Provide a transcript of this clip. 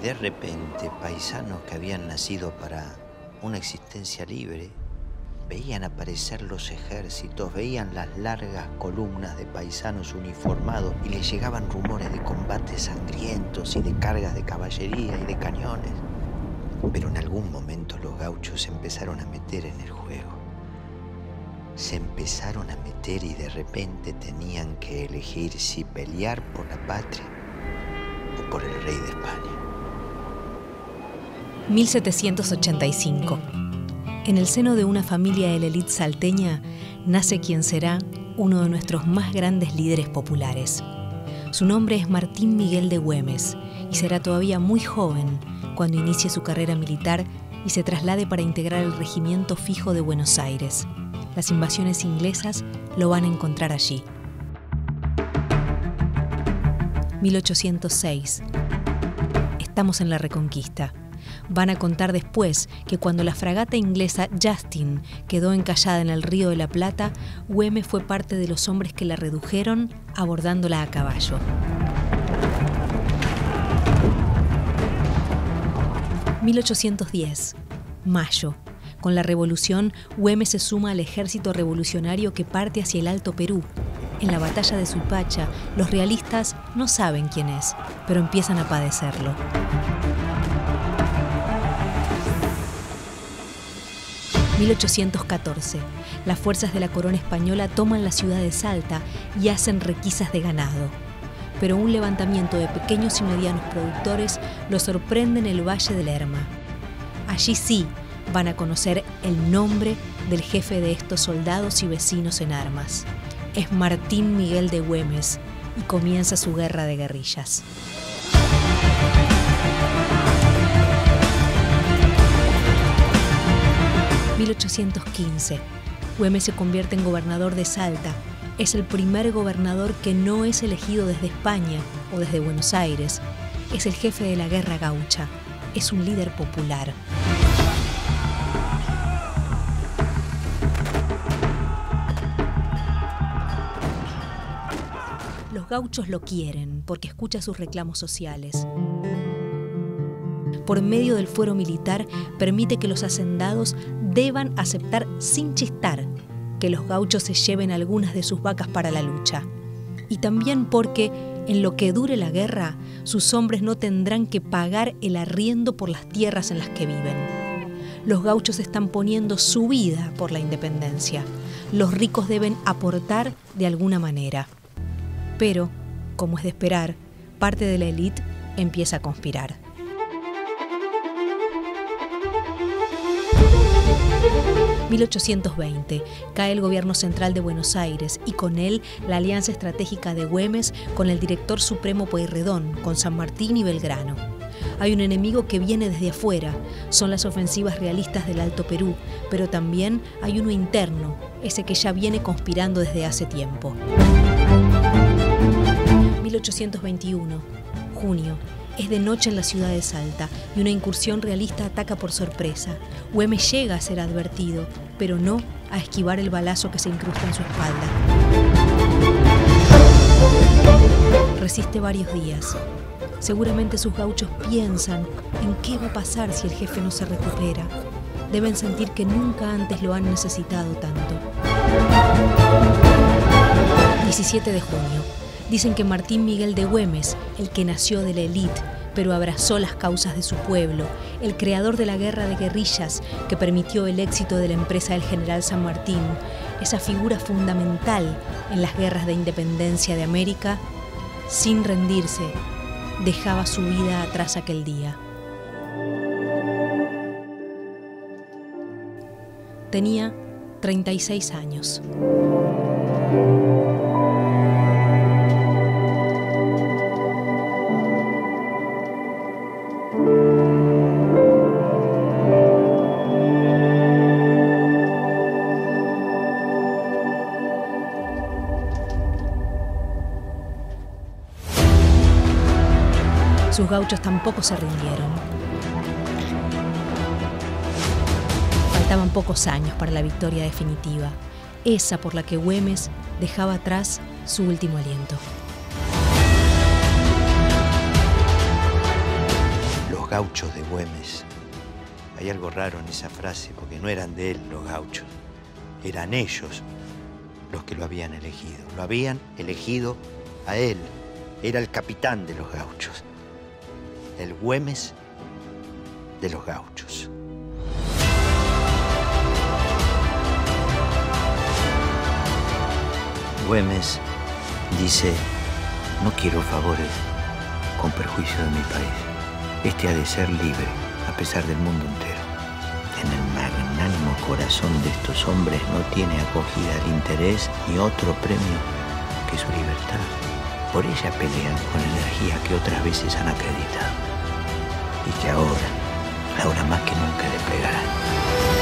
de repente, paisanos que habían nacido para una existencia libre, veían aparecer los ejércitos, veían las largas columnas de paisanos uniformados y les llegaban rumores de combates sangrientos y de cargas de caballería y de cañones. Pero en algún momento los gauchos se empezaron a meter en el juego. Se empezaron a meter y de repente tenían que elegir si pelear por la patria o por el rey de España. 1785. En el seno de una familia de la élite salteña nace quien será uno de nuestros más grandes líderes populares. Su nombre es Martín Miguel de Güemes y será todavía muy joven cuando inicie su carrera militar y se traslade para integrar el regimiento fijo de Buenos Aires. Las invasiones inglesas lo van a encontrar allí. 1806. Estamos en la Reconquista. Van a contar después que cuando la fragata inglesa Justin quedó encallada en el Río de la Plata, Güemes fue parte de los hombres que la redujeron abordándola a caballo. 1810. Mayo. Con la revolución, Güemes se suma al ejército revolucionario que parte hacia el Alto Perú. En la batalla de Suipacha, los realistas no saben quién es, pero empiezan a padecerlo. 1814. Las fuerzas de la corona española toman la ciudad de Salta y hacen requisas de ganado. Pero un levantamiento de pequeños y medianos productores los sorprende en el Valle del Lerma. Allí sí van a conocer el nombre del jefe de estos soldados y vecinos en armas. Es Martín Miguel de Güemes y comienza su guerra de guerrillas. 1815. Güemes se convierte en gobernador de Salta. Es el primer gobernador que no es elegido desde España o desde Buenos Aires. Es el jefe de la guerra gaucha. Es un líder popular. Los gauchos lo quieren porque escucha sus reclamos sociales. Por medio del fuero militar, permite que los hacendados deban aceptar sin chistar que los gauchos se lleven algunas de sus vacas para la lucha. Y también porque, en lo que dure la guerra, sus hombres no tendrán que pagar el arriendo por las tierras en las que viven. Los gauchos están poniendo su vida por la independencia. Los ricos deben aportar de alguna manera. Pero, como es de esperar, parte de la élite empieza a conspirar. 1820. Cae el gobierno central de Buenos Aires y con él la alianza estratégica de Güemes con el director supremo Pueyrredón, con San Martín y Belgrano. Hay un enemigo que viene desde afuera, son las ofensivas realistas del Alto Perú, pero también hay uno interno, ese que ya viene conspirando desde hace tiempo. 1821. Junio. Es de noche en la ciudad de Salta y una incursión realista ataca por sorpresa. Güemes llega a ser advertido, pero no a esquivar el balazo que se incrusta en su espalda. Resiste varios días. Seguramente sus gauchos piensan en qué va a pasar si el jefe no se recupera. Deben sentir que nunca antes lo han necesitado tanto. 17 de junio. Dicen que Martín Miguel de Güemes, el que nació de la élite, pero abrazó las causas de su pueblo, el creador de la guerra de guerrillas que permitió el éxito de la empresa del general San Martín, esa figura fundamental en las guerras de independencia de América, sin rendirse, dejaba su vida atrás aquel día. Tenía 36 años. Sus gauchos tampoco se rindieron. Faltaban pocos años para la victoria definitiva, esa por la que Güemes dejaba atrás su último aliento. Los gauchos de Güemes. Hay algo raro en esa frase, porque no eran de él los gauchos, eran ellos los que lo habían elegido. Lo habían elegido a él, era el capitán de los gauchos, el Güemes de los gauchos. Güemes dice: no quiero favores con perjuicio de mi país. Este ha de ser libre, a pesar del mundo entero. En el magnánimo corazón de estos hombres no tiene acogida el interés ni otro premio que su libertad. Por ella pelean con energía que otras veces han acreditado y que ahora más que nunca le plegarán.